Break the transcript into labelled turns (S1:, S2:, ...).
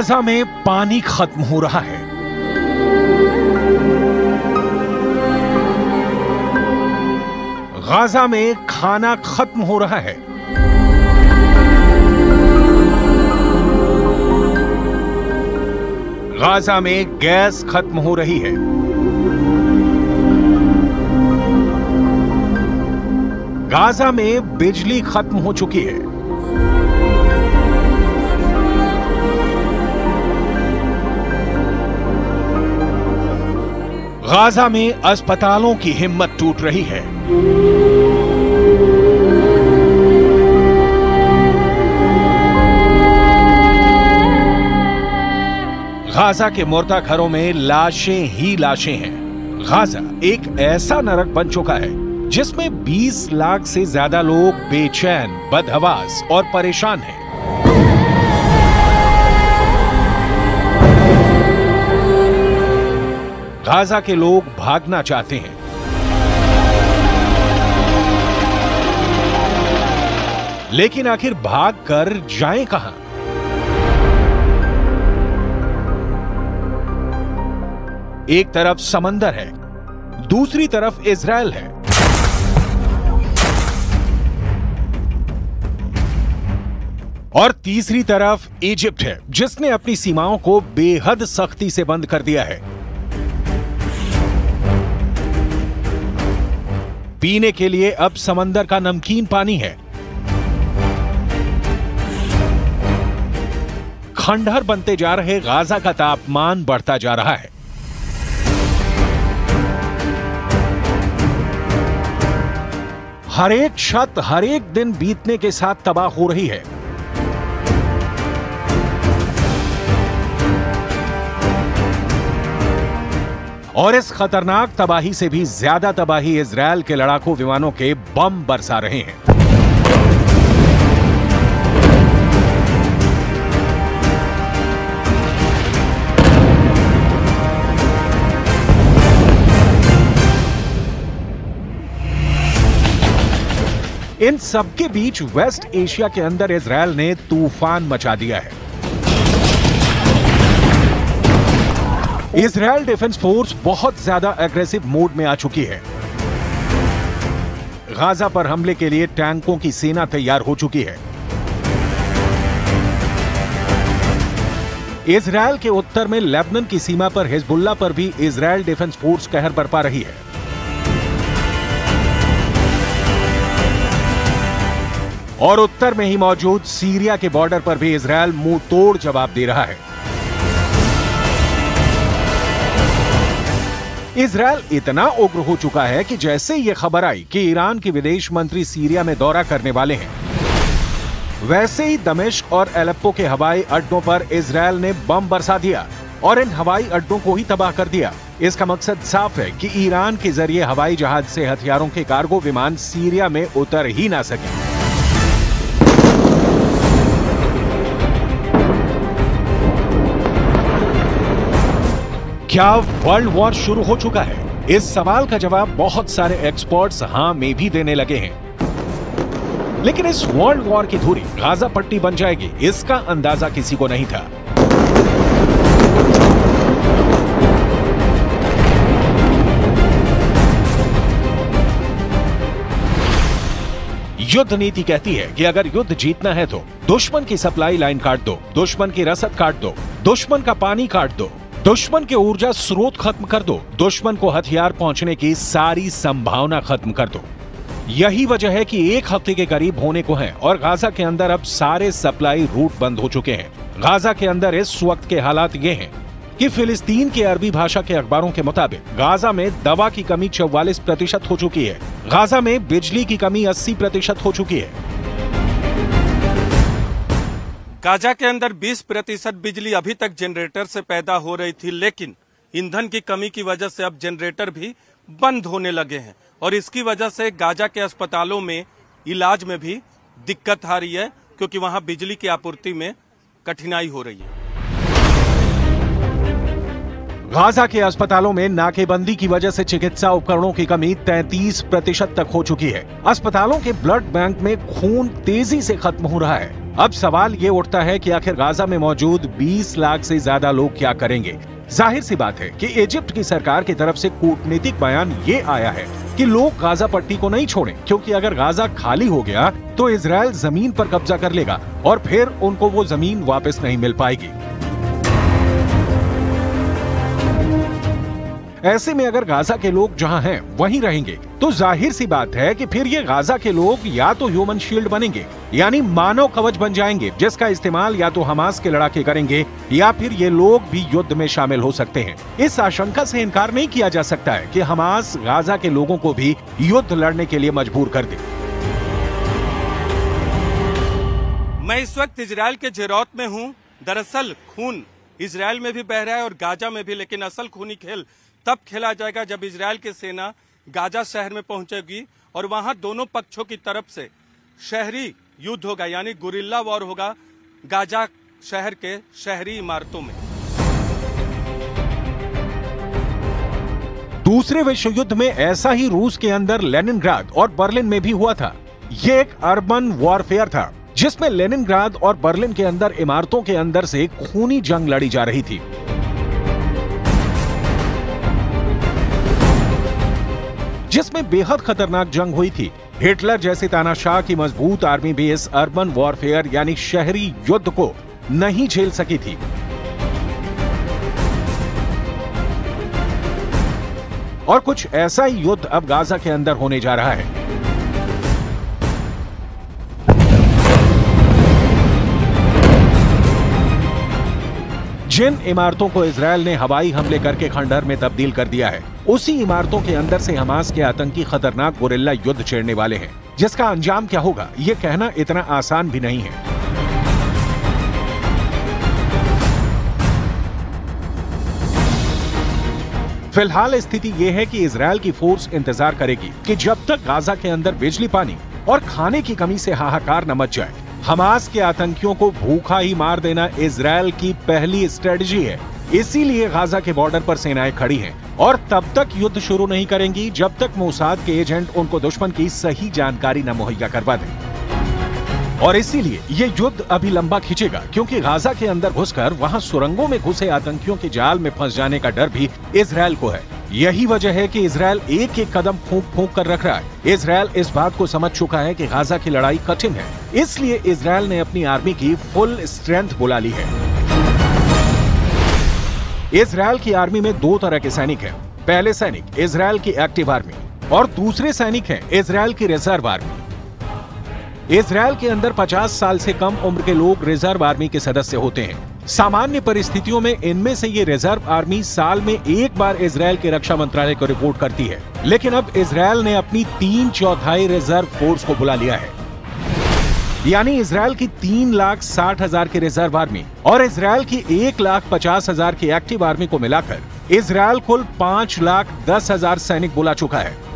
S1: Gaza में पानी खत्म हो रहा है। गाजा में खाना खत्म हो रहा है। गाजा में गैस खत्म हो रही है। गाजा में बिजली खत्म हो चुकी है। गाजा में अस्पतालों की हिम्मत टूट रही है। गाजा के मुर्दा घरों में लाशें ही लाशें हैं। गाजा एक ऐसा नरक बन चुका है जिसमें 20 लाख से ज्यादा लोग बेचैन, बदहवास और परेशान हैं। गाजा के लोग भागना चाहते हैं, लेकिन आखिर भाग कर जाएं कहां? एक तरफ समंदर है, दूसरी तरफ इजराइल है। और तीसरी तरफ इजिप्ट है, जिसने अपनी सीमाओं को बेहद सख्ती से बंद कर दिया है। पीने के लिए अब समंदर का नमकीन पानी है। खंडहर बनते जा रहे गाजा का तापमान बढ़ता जा रहा है। हर एक छत हर एक दिन बीतने के साथ तबाह हो रही है। और इस खतरनाक तबाही से भी ज्यादा तबाही इजराइल के लड़ाकू विमानों के बम बरसा रहे हैं। इन सबके बीच वेस्ट एशिया के अंदर इजराइल ने तूफान मचा दिया है। इजराइल डिफेंस फोर्स बहुत ज्यादा एग्रेसिव मोड में आ चुकी है। गाजा पर हमले के लिए टैंकों की सेना तैयार हो चुकी है। इजराइल के उत्तर में लेबनान की सीमा पर हिजबुल्लाह पर भी इजराइल डिफेंस फोर्स कहर बरपा रही है। और उत्तर में ही मौजूद सीरिया के बॉर्डर पर भी इजराइल मुंह तोड़ जवाब दे रहा है। इजराइल इतना उग्र हो चुका है कि जैसे ये खबर आई कि ईरान के विदेश मंत्री सीरिया में दौरा करने वाले हैं, वैसे ही दमिश्क और एलेप्पो के हवाई अड्डों पर इजराइल ने बम बरसा दिया और इन हवाई अड्डों को ही तबाह कर दिया। इसका मकसद साफ है कि ईरान के जरिए हवाई जहाज से हथियारों के कार्गो विमान सीरिया में उतर ही ना सके। क्या वर्ल्ड वॉर शुरू हो चुका है? इस सवाल का जवाब बहुत सारे एक्सपर्ट्स हां में भी देने लगे हैं। लेकिन इस वर्ल्ड वॉर की धुरी गाजा पट्टी बन जाएगी, इसका अंदाजा किसी को नहीं था। युद्ध नीति कहती है कि अगर युद्ध जीतना है तो दुश्मन की सप्लाई लाइन काट दो, दुश्मन की रसद काट दो, दुश्मन का पानी काट दो, दुश्मन के ऊर्जा स्रोत खत्म कर दो, दुश्मन को हथियार पहुंचने की सारी संभावना खत्म कर दो। यही वजह है कि एक हफ्ते के करीब होने को है और गाजा के अंदर अब सारे सप्लाई रूट बंद हो चुके हैं। गाजा के अंदर इस वक्त के हालात ये हैं कि फिलिस्तीन के अरबी भाषा के अखबारों के मुताबिक गाजा में दवा की कमी 44% हो चुकी है। गाजा में बिजली की कमी 80% हो चुकी है।
S2: गाजा के अंदर 20% बिजली अभी तक जनरेटर से पैदा हो रही थी, लेकिन ईंधन की कमी की वजह से अब जनरेटर भी बंद होने लगे हैं और इसकी वजह से गाजा के अस्पतालों में इलाज में भी दिक्कत आ रही है, क्योंकि वहां बिजली की आपूर्ति में कठिनाई हो रही है।
S1: गाजा के अस्पतालों में नाकेबंदी की वजह से चिकित्सा उपकरणों की कमी 33% तक हो चुकी है। अस्पतालों के ब्लड बैंक में खून तेजी से खत्म हो रहा है। अब सवाल ये उठता है कि आखिर गाजा में मौजूद 20 लाख से ज्यादा लोग क्या करेंगे। जाहिर सी बात है कि इजिप्ट की सरकार की तरफ से कूटनीतिक बयान ये आया है कि लोग गाजा पट्टी को नहीं छोड़ें, क्योंकि अगर गाजा खाली हो गया तो इजराइल जमीन पर कब्जा कर लेगा और फिर उनको वो जमीन वापस नहीं मिल पाएगी। ऐसे में अगर गाजा के लोग जहां हैं वहीं रहेंगे तो जाहिर सी बात है कि फिर ये गाजा के लोग या तो ह्यूमन शील्ड बनेंगे, यानी मानव कवच बन जाएंगे, जिसका इस्तेमाल या तो हमास के लड़ाके करेंगे या फिर ये लोग भी युद्ध में शामिल हो सकते हैं। इस आशंका से इनकार नहीं किया जा सकता है कि हमास गाजा के लोगों को भी युद्ध लड़ने के लिए मजबूर कर दे।
S2: मैं इस वक्त इजराइल के जेरौत में हूँ। दरअसल खून इजराइल में भी बह रहा है और गाजा में भी, लेकिन असल खूनी खेल तब खेला जाएगा जब इजराइल की सेना गाजा शहर में पहुंचेगी और वहां दोनों पक्षों की तरफ से शहरी युद्ध होगा, यानी गुरिल्ला वॉर होगा गाजा शहर के शहरी इमारतों में।
S1: दूसरे विश्व युद्ध में ऐसा ही रूस के अंदर लेनिनग्राद और बर्लिन में भी हुआ था। ये एक अर्बन वॉरफेयर था जिसमें लेनिनग्राद और बर्लिन के अंदर इमारतों के अंदर से खूनी जंग लड़ी जा रही थी। जिसमें बेहद खतरनाक जंग हुई थी। हिटलर जैसे तानाशाह की मजबूत आर्मी भी इस अर्बन वॉरफेयर यानी शहरी युद्ध को नहीं झेल सकी थी। और कुछ ऐसा ही युद्ध अब गाजा के अंदर होने जा रहा है। जिन इमारतों को इजरायल ने हवाई हमले करके खंडहर में तब्दील कर दिया है, उसी इमारतों के अंदर से हमास के आतंकी खतरनाक गुरिल्ला युद्ध छेड़ने वाले हैं, जिसका अंजाम क्या होगा ये कहना इतना आसान भी नहीं है। फिलहाल स्थिति यह है कि इजरायल की फोर्स इंतजार करेगी कि जब तक गाजा के अंदर बिजली, पानी और खाने की कमी से हाहाकार न मच जाए। हमास के आतंकियों को भूखा ही मार देना इजरायल की पहली स्ट्रेटजी है। इसीलिए गाजा के बॉर्डर पर सेनाएं खड़ी हैं और तब तक युद्ध शुरू नहीं करेंगी जब तक मोसाद के एजेंट उनको दुश्मन की सही जानकारी न मुहैया करवा दें। और इसीलिए ये युद्ध अभी लंबा खींचेगा, क्योंकि गाजा के अंदर घुसकर वहां सुरंगों में घुसे आतंकियों के जाल में फंस जाने का डर भी इजरायल को है। यही वजह है कि इजरायल एक एक कदम फूंक फूंक कर रख रहा है। इजरायल इस बात को समझ चुका है कि गाजा की लड़ाई कठिन है, इसलिए इजरायल ने अपनी आर्मी की फुल स्ट्रेंथ बुला ली है। इजरायल की आर्मी में दो तरह के सैनिक हैं। पहले सैनिक इजरायल की एक्टिव आर्मी और दूसरे सैनिक हैं इजरायल की रिजर्व आर्मी। इजरायल के अंदर 50 साल से कम उम्र के लोग रिजर्व आर्मी के सदस्य होते हैं। सामान्य परिस्थितियों में इनमें से ये रिजर्व आर्मी साल में एक बार इजरायल के रक्षा मंत्रालय को रिपोर्ट करती है, लेकिन अब इजरायल ने अपनी 3/4 रिजर्व फोर्स को बुला लिया है। यानी इजरायल की 3,60,000 की रिजर्व आर्मी और इजरायल की 1,50,000 की एक्टिव आर्मी को मिलाकर इजरायल कुल 5,10,000 सैनिक बुला चुका है।